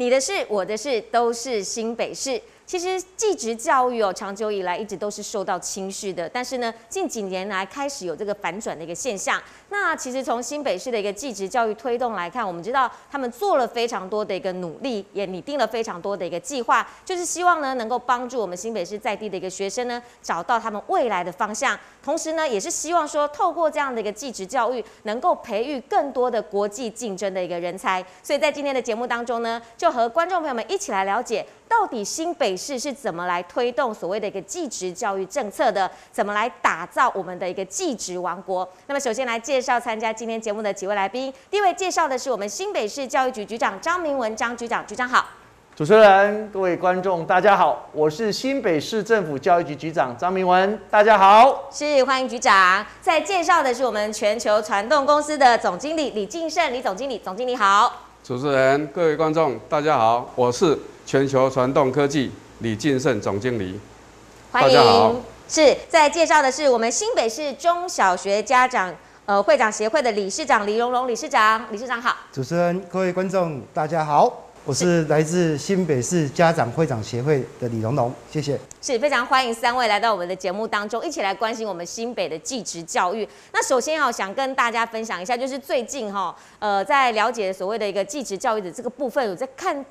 你的事、我的事都是新北市。其实技职教育长久以来一直都是受到轻视的，但是呢，近几年来开始有这个反转的一个现象。那其实从新北市的一个技职教育推动来看，我们知道他们做了非常多的一个努力，也拟定了非常多的一个计划，就是希望呢能够帮助我们新北市在地的一个学生呢找到他们未来的方向，同时呢也是希望说透过这样的一个技职教育，能够培育更多的国际竞争的一个人才。所以在今天的节目当中呢，就和观众朋友们一起来了解，到底新北市是怎么来推动所谓的一个技职教育政策的，怎么来打造我们的一个技职王国。那么首先来介绍参加今天节目的几位来宾，第一位介绍的是我们新北市教育局局长张明文张局长，局长好。 主持人、各位观众，大家好，我是新北市政府教育局局长张明文，大家好。 是，欢迎局长。再介绍的是我们全球传动公司的总经理李敬胜，李总经理，总经理好。 主持人、各位观众，大家好，我是全球传动科技李敬胜总经理， 欢迎。 大家好。 是，再介绍的是我们新北市中小学家长会长协会的理事长李荣荣理事长，理事长好。 主持人、各位观众，大家好，我是来自新北市家长会长协会的李荣荣，谢谢。 是非常欢迎三位来到我们的节目当中，一起来关心我们新北的技职教育。那首先想跟大家分享一下，就是最近在了解所谓的一个技职教育的这个部分，有在看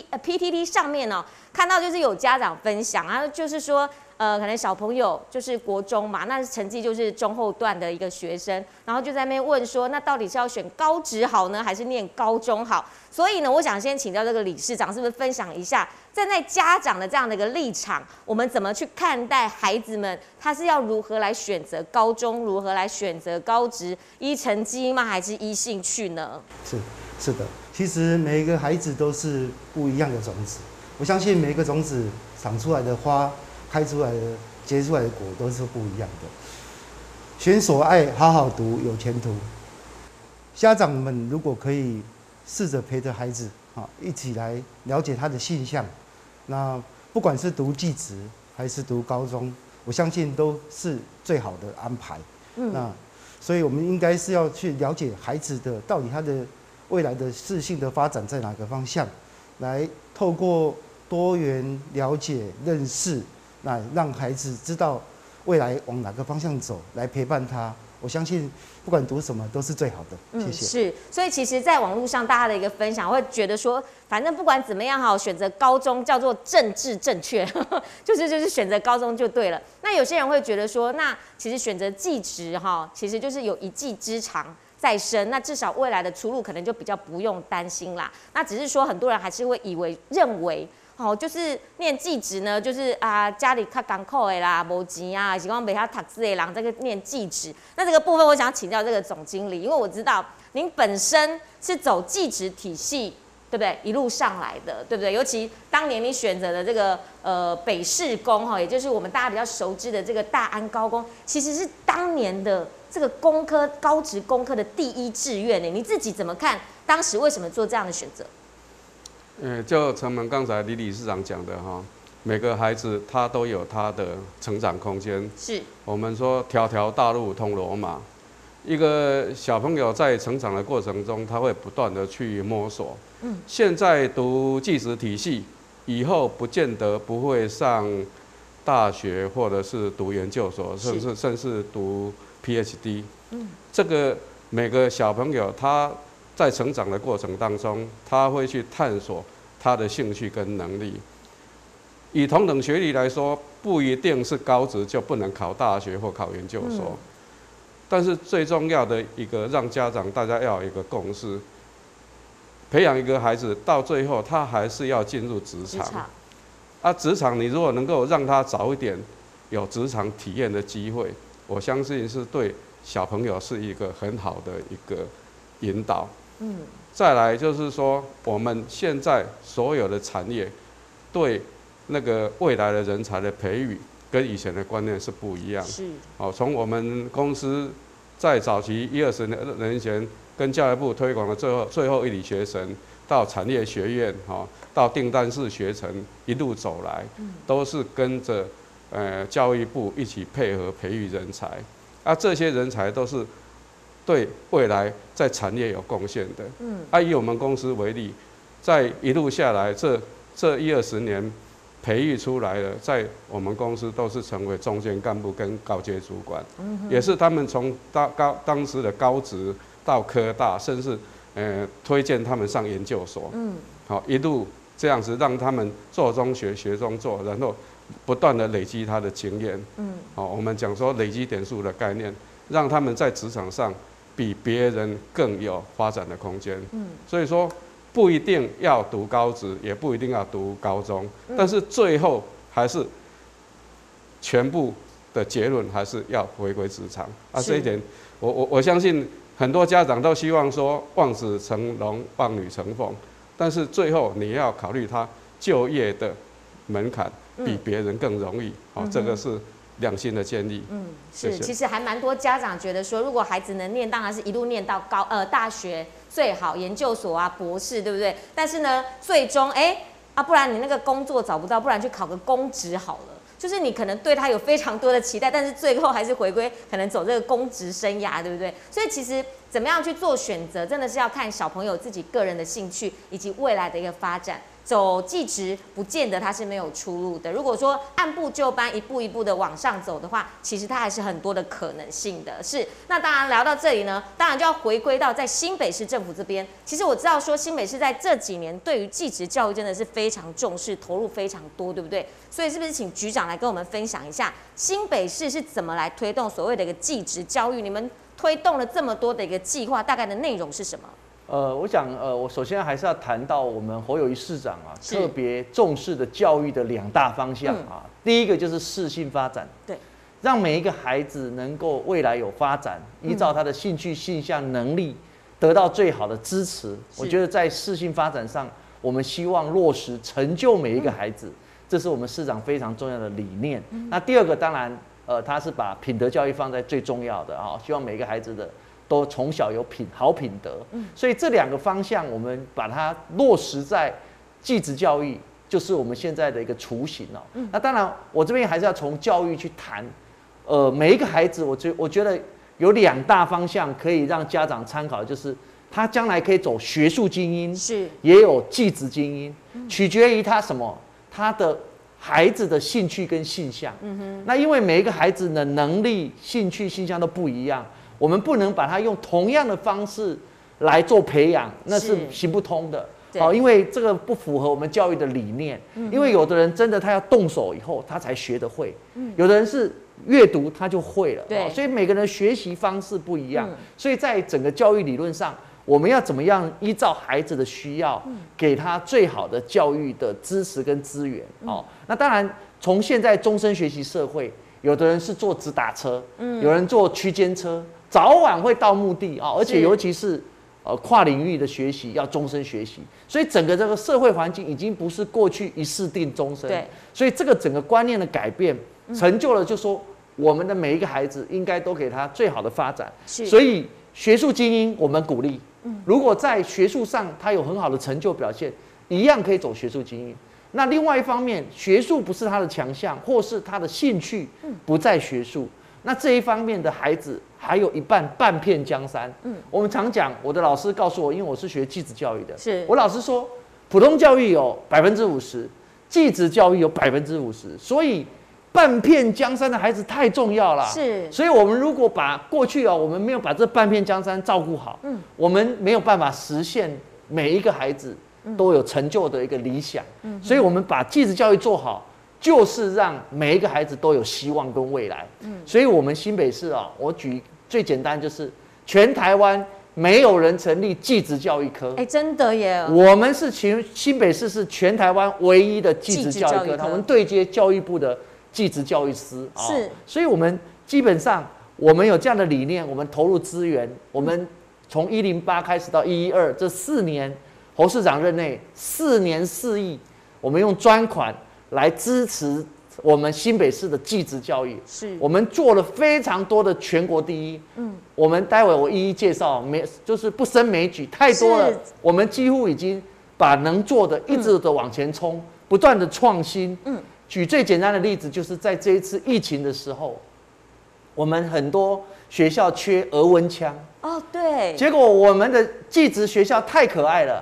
PTT 上面看到就是有家长分享啊，就是说可能小朋友就是国中嘛，那成绩就是中后段的一个学生，然后就在那边问说，那到底是要选高职好呢，还是念高中好？所以呢，我想先请教这个理事长，是不是分享一下，站在家长的这样的一个立场，我们怎么去看待孩子们，他是要如何来选择高中，如何来选择高职，依成绩吗，还是依兴趣呢？ 是的，其实每一个孩子都是不一样的种子，我相信每一个种子长出来的花，开出来的、结出来的果都是不一样的。选所爱，好好读，有前途。家长们如果可以试着陪着孩子一起来了解他的性向，那不管是读技职还是读高中，我相信都是最好的安排。那所以我们应该是要去了解孩子的到底他的未来的适性的发展在哪个方向，来透过多元了解认识，那让孩子知道未来往哪个方向走，来陪伴他。我相信不管读什么都是最好的。谢谢。 是，所以其实，在网络上大家的一个分享，会觉得说，反正不管怎么样选择高中叫做政治正确，就是选择高中就对了。那有些人会觉得说，那其实选择技职其实就是有一技之长在身，那至少未来的出路可能就比较不用担心啦。那只是说，很多人还是会认为。就是念技职呢，就是家里较艰苦的啦，没钱啊，还是讲没他读书的人这个念技职。那这个部分，我想请教这个总经理，因为我知道您本身是走技职体系，对不对？一路上来的，对不对？尤其当年你选择的这个北市工也就是我们大家比较熟知的这个大安高工，其实是当年的这个工科高职工科的第一志愿呢。你自己怎么看？当时为什么做这样的选择？ 就承蒙刚才李理事长讲的每个孩子他都有他的成长空间。 是， 我们说条条大路通罗马，一个小朋友在成长的过程中，他会不断的去摸索。现在读技职体系，以后不见得不会上大学，或者是读研究所，甚至读 PhD。这个每个小朋友他在成长的过程当中，他会去探索他的兴趣跟能力。以同等学历来说，不一定是高职就不能考大学或考研究所。但是最重要的一个，让家长大家要有一个共识，培养一个孩子到最后，他还是要进入职场。职场你如果能够让他早一点有职场体验的机会，我相信是对小朋友是一个很好的一个引导。再来就是说，我们现在所有的产业对那个未来的人才的培育跟以前的观念是不一样。从我们公司在早期20-20年前跟教育部推广的最后一里学程，到产业学院到订单式学程一路走来，都是跟着教育部一起配合培育人才。这些人才都是对未来在产业有贡献的。以我们公司为例， 在一路下来，这10-20年培育出来的，在我们公司都是成为中间干部跟高阶主管，也是他们从当时的高职到科大，甚至推荐他们上研究所，好一路这样子让他们做中学，学中做，然后不断的累积他的经验，好我们讲说累积点数的概念，让他们在职场上比别人更有发展的空间，所以说。不一定要读高职，也不一定要读高中，但是最后还是全部的结论还是要回归职场啊。这一点，我相信很多家长都希望说望子成龙，望女成凤，但是最后你要考虑他就业的门槛比别人更容易，好，这个是良心的建议。 是，其实还蛮多家长觉得说，如果孩子能念，当然是一路念到大学最好，研究所啊、博士，对不对？但是呢，最终不然你那个工作找不到，不然去考个公职好了。就是你可能对他有非常多的期待，但是最后还是回归可能走这个公职生涯，对不对？所以其实怎么样去做选择，真的是要看小朋友自己个人的兴趣以及未来的一个发展。走技职不见得它是没有出路的。如果说按部就班、一步一步的往上走的话，其实它还是很多的可能性的。是，那当然聊到这里呢，当然就要回归到在新北市政府这边。其实我知道说新北市在这几年对于技职教育真的是非常重视，投入非常多，对不对？所以是不是请局长来跟我们分享一下新北市是怎么来推动所谓的一个技职教育？你们推动了这么多的一个计划，大概的内容是什么？ 我想，我首先还是要谈到我们侯友宜市长啊，特别重视的教育的2大方向啊。第一个就是适性发展，对，让每一个孩子能够未来有发展，依照他的兴趣、性向、能力得到最好的支持。我觉得在适性发展上，我们希望落实成就每一个孩子，这是我们市长非常重要的理念。那第二个当然，他是把品德教育放在最重要的啊，希望每一个孩子的。都从小有好品德，所以这2个方向我们把它落实在技职教育，就是我们现在的一个雏形哦。那当然，我这边还是要从教育去谈，每一个孩子，我觉得有2大方向可以让家长参考，就是他将来可以走学术精英，是也有技职精英，取决于他什么，他的孩子的兴趣跟性向。那因为每一个孩子的能力、兴趣、性向都不一样。我们不能把它用同样的方式来做培养，那是行不通的。因为这个不符合我们教育的理念。因为有的人真的他要动手以后，他才学得会；有的人是阅读他就会了。所以每个人的学习方式不一样。所以在整个教育理论上，我们要怎么样依照孩子的需要，给他最好的教育的支持跟资源。那当然，从现在终身学习社会，有的人是坐直达车，有人坐区间车。早晚会到目的啊，而且尤其是跨领域的学习要终身学习，所以整个这个社会环境已经不是过去一试定终身，对，所以这个整个观念的改变，成就了就说我们的每一个孩子应该都给他最好的发展，所以学术精英我们鼓励，如果在学术上他有很好的成就表现，一样可以走学术精英。那另外一方面，学术不是他的强项，或是他的兴趣不在学术。那这一方面的孩子还有一半半片江山。我们常讲，我的老师告诉我，因为我是学技职教育的，我老师说，普通教育有50%，技职教育有50%，所以半片江山的孩子太重要了。所以我们如果把过去我们没有把这半片江山照顾好，我们没有办法实现每一个孩子都有成就的一个理想。所以我们把技职教育做好。就是让每一个孩子都有希望跟未来。所以我们新北市我举最简单就是全台湾没有人成立技职教育科。 真的耶！ 我们是新北市是全台湾唯一的技职教育科，我们对接教育部的技职教育师。所以我们基本上我们有这样的理念，我们投入资源，我们从108开始到112这4年，侯市长任内4年4亿，我们用专款。来支持我们新北市的技职教育，我们做了非常多的全国第一。我们待会我一一介绍，就是不胜枚举，太多了。我们几乎已经把能做的一直的往前冲，不断的创新。举最简单的例子，就是在这一次疫情的时候，我们很多学校缺俄文腔。对。结果我们的技职学校太可爱了。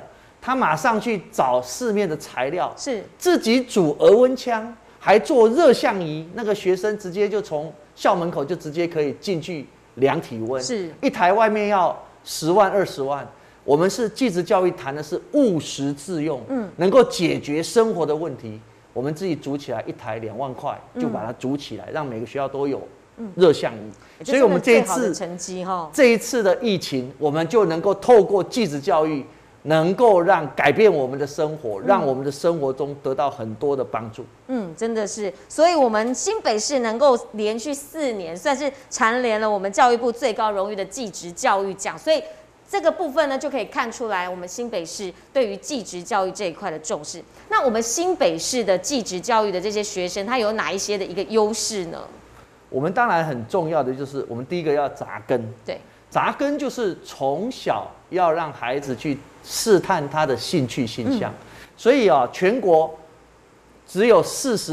他马上去找市面的材料， 是自己煮额温枪，还做热像仪，那个学生直接就从校门口就直接可以进去量体温， 是一台外面要10万20万。我们是技职教育谈的是务实自用，能够解决生活的问题。我们自己组起来一台2万块，就把它组起来，让每个学校都有热像仪。所以我们这一次的疫情，我们就能够透过技职教育，能够改变我们的生活，让我们的生活中得到很多的帮助。 真的是，所以我们新北市能够连续4年，算是蝉联了我们教育部最高荣誉的技职教育奖，所以这个部分呢，就可以看出来我们新北市对于技职教育这一块的重视。那我们新北市的技职教育的这些学生，他有哪一些的一个优势呢？ 我们当然很重要的就是我们第一个要扎根， 对， 扎根就是从小要让孩子去试探他的兴趣倾向，所以全国只有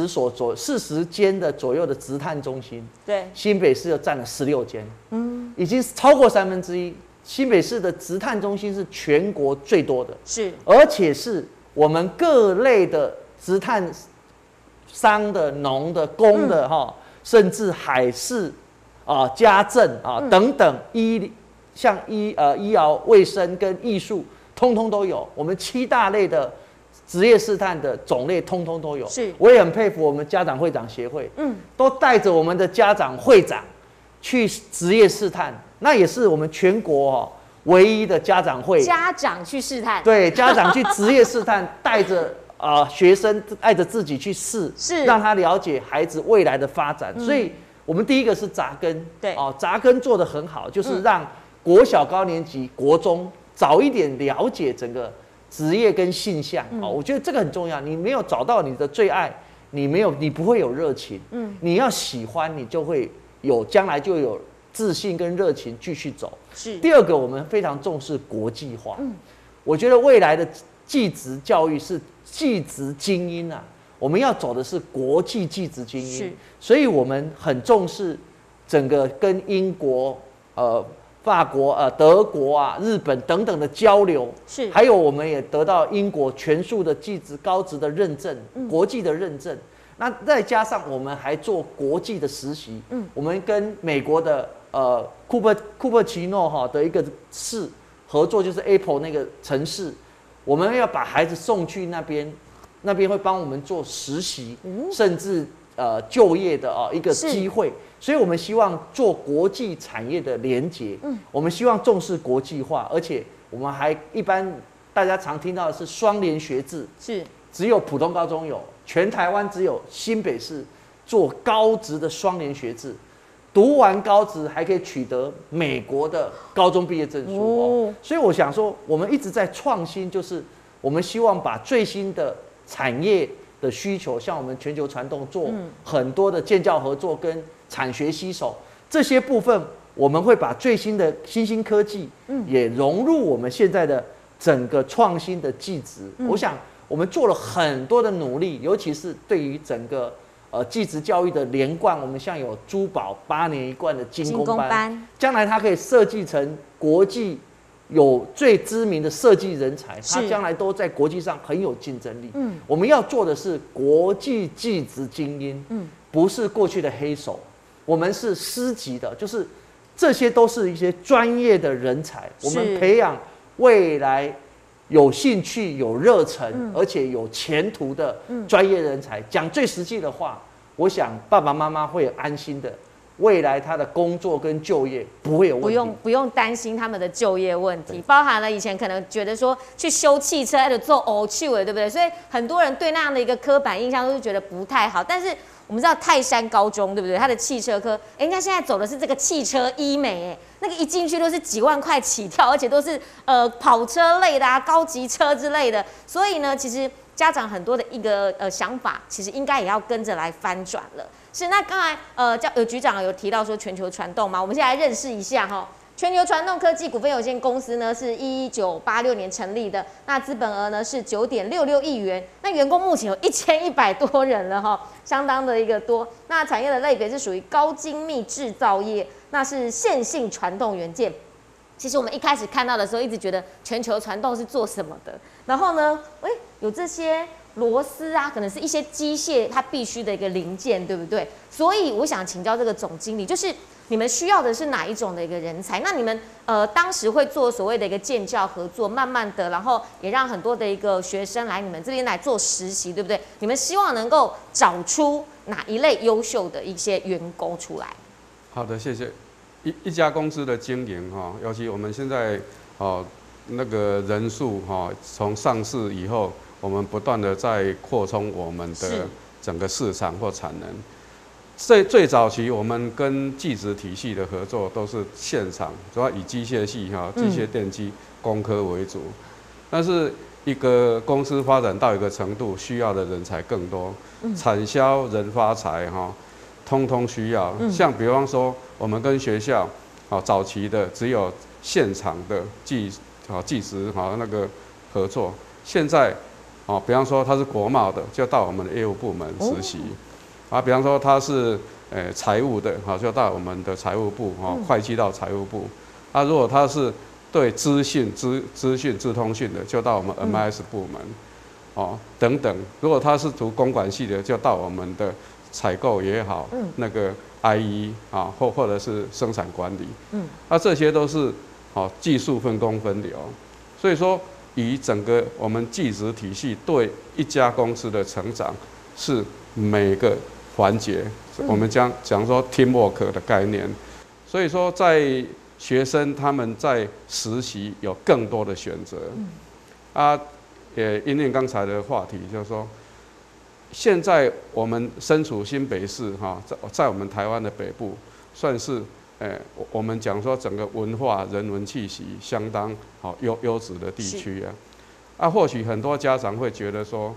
40间的左右的职探中心， 对， 新北市又占了16间，已经超过1/3。新北市的职探中心是全国最多的， 是， 而且是我们各类的职探商的、农的、工的甚至海事家政等等像医疗卫生跟艺术，通通都有。我们7大类的职业试探的种类，通通都有。 是， 我也很佩服我们家长会长协会，都带着我们的家长会长去职业试探。那也是我们全国唯一的家长会， 家长去试探， 对，家长去职业试探，带着学生，带着自己去试， 是让他了解孩子未来的发展。所以，我们第一个是扎根， 对， 扎根做得很好，就是让国小高年级、国中早一点了解整个职业跟性向。我觉得这个很重要。你没有找到你的最爱，你不会有热情。你要喜欢，你就会将来就有自信跟热情继续走。 是。 第二个，我们非常重视国际化。我觉得未来的技职教育是技职精英啊，我们要走的是国际技职精英。所以我们很重视整个跟英国、法国、德国日本等等的交流。是。还有我们也得到英国全数的技职高职的认证，国际的认证。那再加上我们还做国际的实习。我们跟美国的库珀奇诺的一个市合作，就是 Apple 那个城市，我们要把孩子送去那边会帮我们做实习，甚至就业的一个机会。所以我们希望做国际产业的连结。我们希望重视国际化，而且我们还一般大家常听到的是双联学制，是只有普通高中有，全台湾只有新北市做高职的双联学制。读完高职还可以取得美国的高中毕业证书。所以我想说，我们一直在创新，就是我们希望把最新的产业的需求，像我们全球传动做很多的建教合作跟产学携手这些部分，我们会把最新的新兴科技也融入我们现在的整个创新的技职。我想我们做了很多的努力，尤其是对于整个技职教育的连贯，我们像有珠宝8年1贯的精工班，将来它可以设计成国际有最知名的设计人才，他将来都在国际上很有竞争力。我们要做的是国际技职精英，不是过去的黑手，我们是师级的，就是这些都是一些专业的人才，我们培养未来有兴趣、有热忱，而且有前途的专业人才。讲最实际的话，我想爸爸妈妈会安心的，未来他的工作跟就业不会有问题， 不用担心他们的就业问题。包含了以前可能觉得说去修汽车还得做欧趣味，对不对？所以很多人对那样的一个刻板印象都是觉得不太好。但是我们知道泰山高中，对不对？它的汽车科，人家现在走的是这个汽车医美，那个一进去都是几万块起跳，而且都是跑车类的高级车之类的。所以呢，其实家长很多的一个想法，其实应该也要跟着来翻转了。是，那刚才局长有提到说全球传动嘛，我们现在来认识一下哈。全球传动科技股份有限公司呢是1986年成立的，那资本额呢是9.66亿元，那员工目前有1100多人了哈，相当的一个多。那产业的类别是属于高精密制造业，那是线性传动元件。 其实我们一开始看到的时候，一直觉得全球传动是做什么的，然后呢，有这些螺丝啊，可能是一些机械它必须的一个零件，对不对？所以我想请教这个总经理，就是你们需要的是哪一种的一个人才？那你们当时会做所谓的一个建教合作，慢慢的，然后也让很多的一个学生来你们这边来做实习，对不对？你们希望能够找出哪一类优秀的一些员工出来？ 好的，谢谢。一家公司的经营尤其我们现在那个人数从上市以后，我们不断的在扩充我们的整个市场或产能。最早期我们跟技职体系的合作都是现场，主要以机械系机械电机工科为主。但是一个公司发展到一个程度，需要的人才更多，产销人发财通通需要。像比方说，我们跟学校早期的只有现场的技职那个合作，现在比方说他是国贸的，就到我们的业务部门实习。比方说他是财务的，就到我们的财务部会计到财务部。如果他是对资讯、资通讯的，就到我们 MIS 部门等等。如果他是读公管系的，就到我们的采购也好，那个 IE 或者是生产管理。这些都是技术分工分流。所以说，以整个我们技职体系对一家公司的成长，是每个环节，我们讲说 teamwork 的概念。所以说，在学生他们在实习有更多的选择。也因应刚才的话题，就是说，现在我们身处新北市在我们台湾的北部，算是我们讲说整个文化人文气息相当优质的地区啊。或许很多家长会觉得说，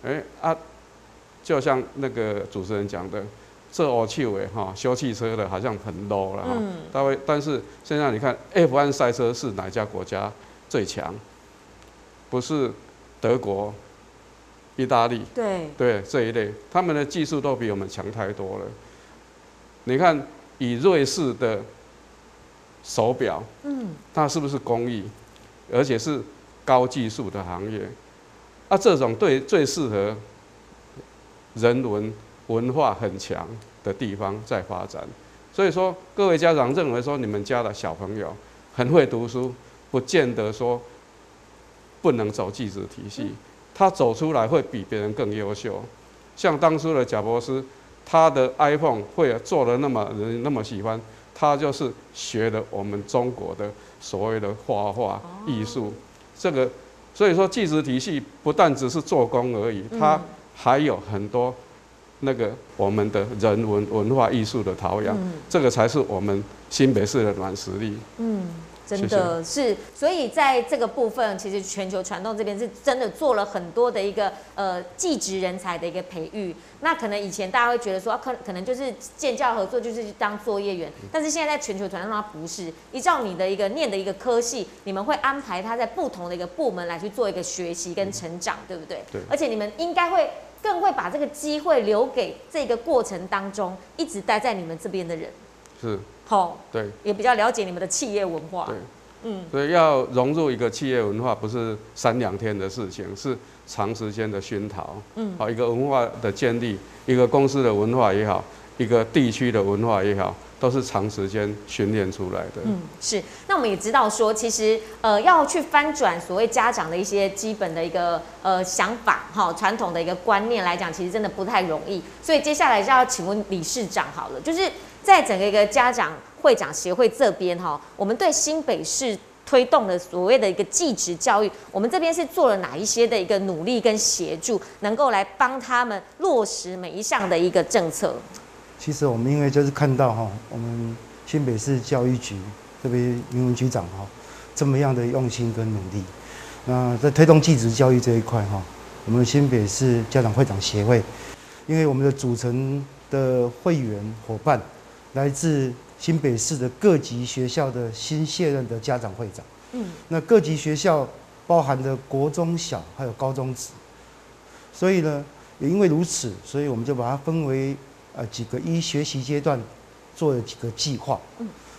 就像那个主持人讲的，这欧气味修汽车的好像很 low 了但是现在你看 F1 赛车是哪家国家最强？不是德国、意大利，对这一类，他们的技术都比我们强太多了。你看，以瑞士的手表，它是不是工艺，而且是高技术的行业？这种最适合人文化很强的地方在发展。所以说，各位家长认为说你们家的小朋友很会读书，不见得说不能走技职体系，他走出来会比别人更优秀。像当初的贾伯斯，他的 iPhone 会做的那么喜欢，他就是学了我们中国的所谓的画画艺术。所以说技职体系不但只是做工而已，它还有很多那个我们的人文化艺术的陶养，这个才是我们新北市的软实力。 真的是，所以在这个部分，其实全球传动这边是真的做了很多的一个技职人才的一个培育。那可能以前大家会觉得说，可能就是建教合作就是当作业员，但是现在在全球传动它不是，依照你的一个念的一个科系，你们会安排他在不同的一个部门来去做一个学习跟成长，对不对？ 对。 而且你们应该会更会把这个机会留给这个过程当中一直待在你们这边的人。 是。对， 也比较了解你们的企业文化。 对，所以要融入一个企业文化，不是3、2天的事情，是长时间的熏陶。一个文化的建立，一个公司的文化也好，一个地区的文化也好，都是长时间训练出来的。 是。那我们也知道说，其实要去翻转所谓家长的一些基本的一个想法，传统的一个观念来讲，其实真的不太容易。所以接下来就要请问理事长好了，就是在整个一个家长会长协会这边我们对新北市推动的所谓的一个技职教育，我们这边是做了哪一些的一个努力跟协助，能够来帮他们落实每一项的一个政策？ 其实我们因为就是看到我们新北市教育局特别云文局长这么样的用心跟努力，那在推动技职教育这一块我们新北市家长会长协会，因为我们的组成的会员伙伴来自新北市的各级学校的新卸任的家长会长，那各级学校包含的国中小还有高中职，所以呢，也因为如此，所以我们就把它分为几个学习阶段，做了几个计划。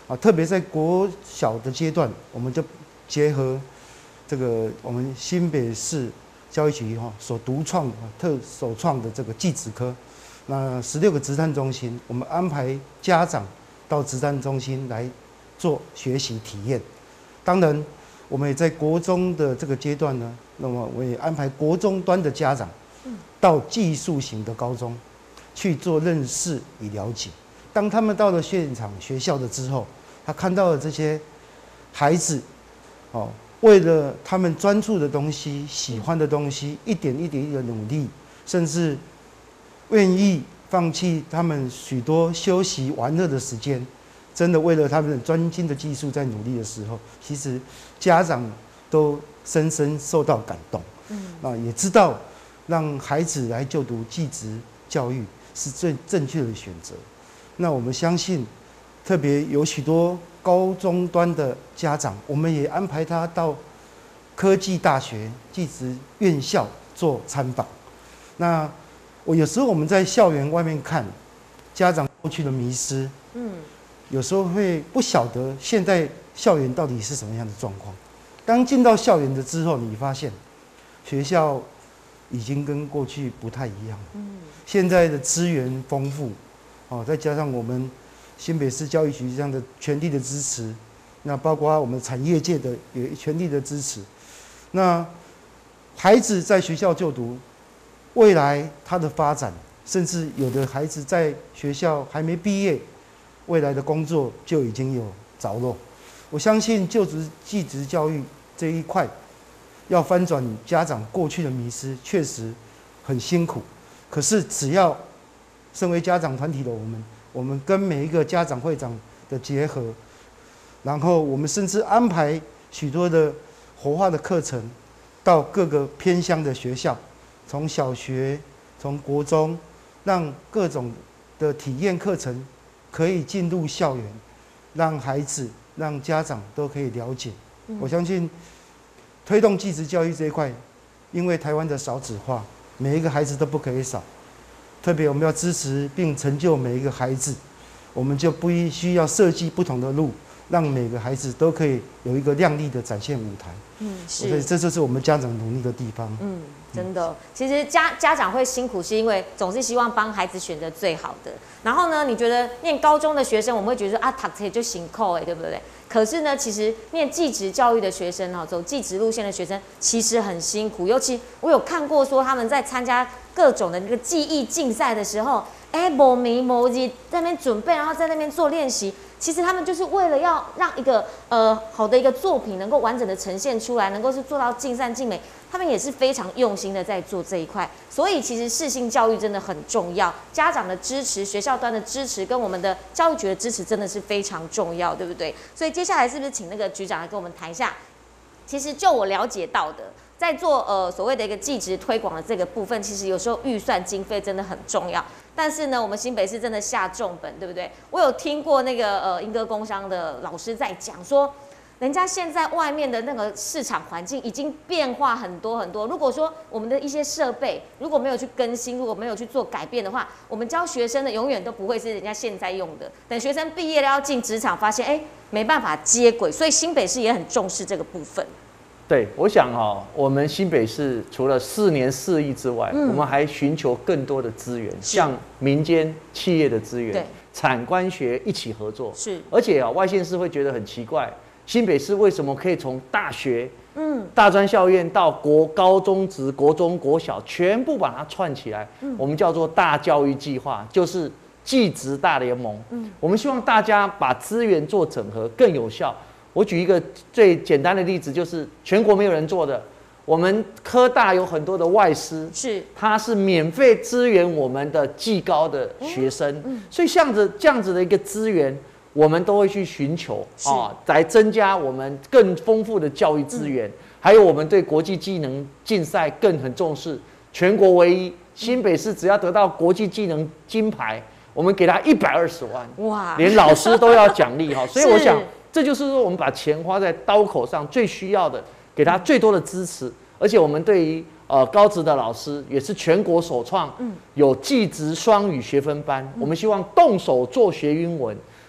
特别在国小的阶段，我们就结合这个我们新北市教育局所首创的这个技职科，那16个职探中心，我们安排家长到职探中心来做学习体验。当然，我们也在国中的这个阶段呢，那么我也安排国中端的家长到技术型的高中去做认识与了解。当他们到了现场学校的之后，他看到了这些孩子，为了他们专注的东西、喜欢的东西，一点一滴的努力，甚至愿意放弃他们许多休息玩乐的时间，真的为了他们的专精的技术在努力的时候，其实家长都深深受到感动。也知道让孩子来就读技职教育是最正确的选择。那我们相信，特别有许多高中端的家长，我们也安排他到科技大学、技职院校做参访。那有时候我们在校园外面看家长过去的迷失，有时候会不晓得现在校园到底是什么样的状况。当进到校园的之后，你发现学校已经跟过去不太一样。现在的资源丰富，再加上我们新北市教育局这样的全力的支持，那包括我们产业界的也全力的支持。那孩子在学校就读，未来他的发展，甚至有的孩子在学校还没毕业，未来的工作就已经有着落。我相信就职技职教育这一块，要翻转家长过去的迷失，确实很辛苦。可是只要身为家长团体的我们跟每一个家长会长的结合，然后我们甚至安排许多的活化的课程到各个偏乡的学校，从小学、从国中，让各种的体验课程可以进入校园，让孩子、让家长都可以了解。我相信推动技职教育这一块，因为台湾的少子化，每一个孩子都不可以少。特别我们要支持并成就每一个孩子，我们就不需要设计不同的路，让每个孩子都可以有一个亮丽的展现舞台。所以这就是我们家长努力的地方。 真的，其实家长会辛苦，是因为总是希望帮孩子选择最好的。然后呢，你觉得念高中的学生，我们会觉得说读册就辛苦对不对？可是呢，其实念技职教育的学生走技职路线的学生，其实很辛苦。尤其我有看过说他们在参加各种的那个技艺竞赛的时候，没眠没日在那边准备，然后在那边做练习。其实他们就是为了要让一个好的一个作品能够完整的呈现出来，能够是做到尽善尽美，他们也是非常用心的在做这一块。所以其实适性教育真的很重要，家长的支持、学校端的支持跟我们的教育局的支持真的是非常重要，对不对？所以接下来是不是请那个局长来跟我们谈一下？其实就我了解到的，在做所谓的一个技职推广的这个部分，其实有时候预算经费真的很重要。但是呢，我们新北市真的下重本，对不对？我有听过那个英歌工商的老师在讲说，人家现在外面的那个市场环境已经变化很多很多。如果说我们的一些设备如果没有去更新，如果没有去做改变的话，我们教学生的永远都不会是人家现在用的。等学生毕业了要进职场，发现没办法接轨，所以新北市也很重视这个部分。 对，我想我们新北市除了4年4亿之外，我们还寻求更多的资源，像民间企业的资源、产官学一起合作。而且外县市会觉得很奇怪，新北市为什么可以从大学、大专校院到高中职、国中、国小，全部把它串起来？我们叫做大教育计划，就是技职大联盟。我们希望大家把资源做整合，更有效。我举一个最简单的例子，就是全国没有人做的，我们科大有很多的外师，他是免费支援我们的技高的学生，所以像这样子的一个资源，我们都会去寻求来增加我们更丰富的教育资源，还有我们对国际技能竞赛更很重视，全国唯一，新北市只要得到国际技能金牌，我们给他120万，哇，连老师都要奖励所以我想。这就是说，我们把钱花在刀口上，最需要的，给他最多的支持。而且我们对于高职的老师，也是全国首创，有技职双语学分班。我们希望动手做学英文，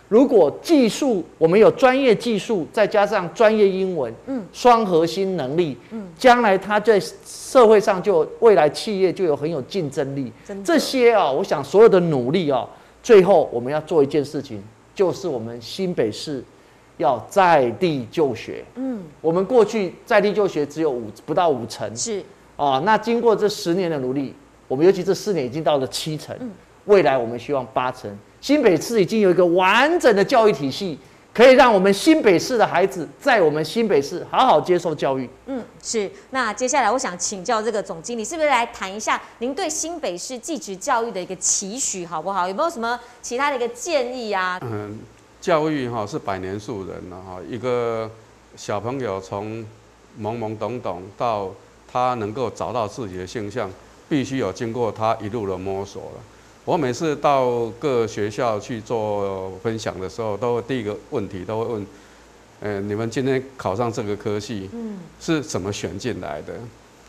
如果技术我们有专业技术，再加上专业英文，双核心能力，将来他在社会上未来企业就有很有竞争力。这些啊，我想所有的努力啊，最后我们要做一件事情，就是我们新北市要在地就学。我们过去在地就学只有不到50%，是啊，那经过这10年的努力，我们尤其这4年已经到了70%，未来我们希望80%。新北市已经有一个完整的教育体系，可以让我们新北市的孩子在我们新北市好好接受教育。 是。那接下来我想请教这个总经理，是不是来谈一下您对新北市技职教育的一个期许，好不好？有没有什么其他的一个建议啊？ 教育是百年树人一个小朋友从懵懵懂懂到他能够找到自己的性向，必须有经过他一路的摸索了。我每次到各学校去做分享的时候，第一个问题都会问，你们今天考上这个科系，是怎么选进来的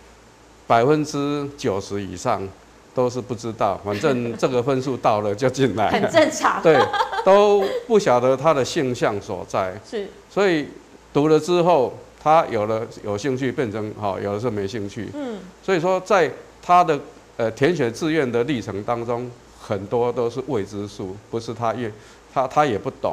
？90%以上都是不知道，反正这个分数到了就进来， 很正常。 对，都不晓得他的性向所在。是，所以读了之后，他有兴趣变成有的是没兴趣。所以说在他的填选志愿的历程当中，很多都是未知数，不是他也不懂，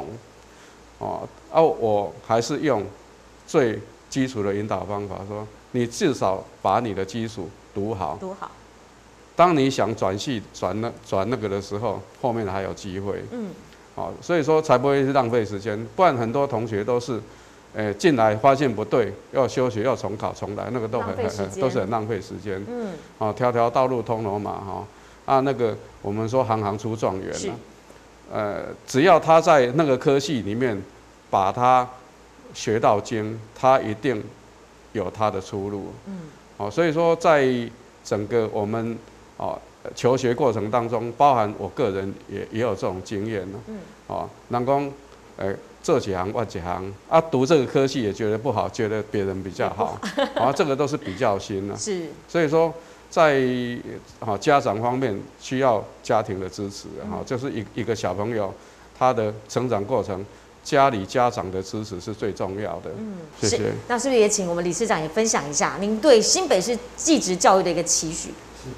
我还是用最基础的引导方法，说你至少把你的基础读好。当你想转系转那个的时候，后面还有机会。所以说才不会浪费时间，不然很多同学都是，进来发现不对，要休学要重考重来，那个都是很浪费时间。条条道路通罗马那个我们说行行出状元只要他在那个科系里面把他学到精，他一定有他的出路。所以说在整个我们求学过程当中，包含我个人也有这种经验人讲做几行换几行读这个科系也觉得不好，觉得别人比较好这个都是比较心是，所以说在家长方面需要家庭的支持就是一个小朋友他的成长过程，家里家长的支持是最重要的。谢谢。 那是不是也请我们理事长也分享一下您对新北市技职教育的一个期许？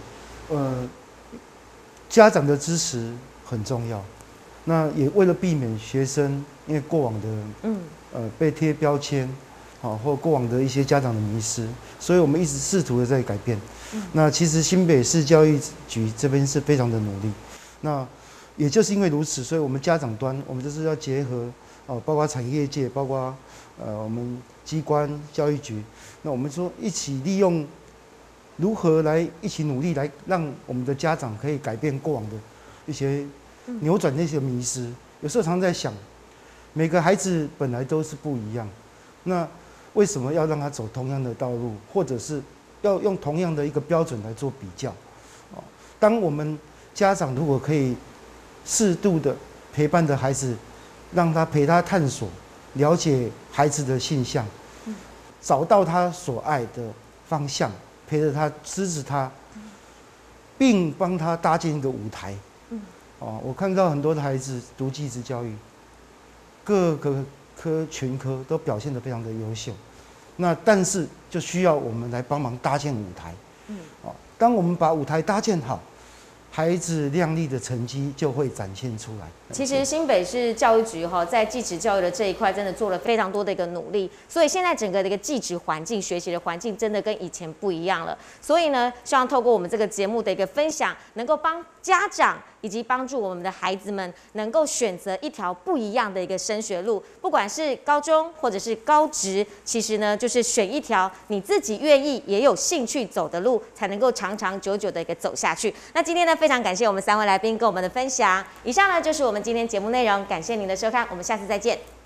家长的支持很重要。那也为了避免学生因为过往的被贴标签或过往的一些家长的迷失，所以我们一直试图的在改变。那其实新北市教育局这边是非常的努力。那也就是因为如此，所以我们家长端我们就是要结合包括产业界，包括我们机关教育局，那我们说一起利用如何来一起努力来让我们的家长可以改变过往的一些扭转那些迷失。有时候常在想，每个孩子本来都是不一样，那为什么要让他走同样的道路，或者是要用同样的一个标准来做比较？当我们家长如果可以适度的陪伴着孩子，让他陪他探索，了解孩子的性向，找到他所爱的方向，陪着他，支持他，并帮他搭建一个舞台。我看到很多的孩子读技职教育，各个全科都表现得非常的优秀。那但是就需要我们来帮忙搭建舞台。当我们把舞台搭建好，孩子亮丽的成绩就会展现出来。 其实新北市教育局在技职教育的这一块真的做了非常多的一个努力，所以现在整个的一个技职环境、学习的环境真的跟以前不一样了。所以呢，希望透过我们这个节目的一个分享，能够帮家长以及帮助我们的孩子们能够选择一条不一样的一个升学路，不管是高中或者是高职，其实呢就是选一条你自己愿意也有兴趣走的路，才能够长长久久的一个走下去。那今天呢，非常感谢我们3位来宾跟我们的分享。以上呢就是我们今天节目内容，感谢您的收看，我们下次再见。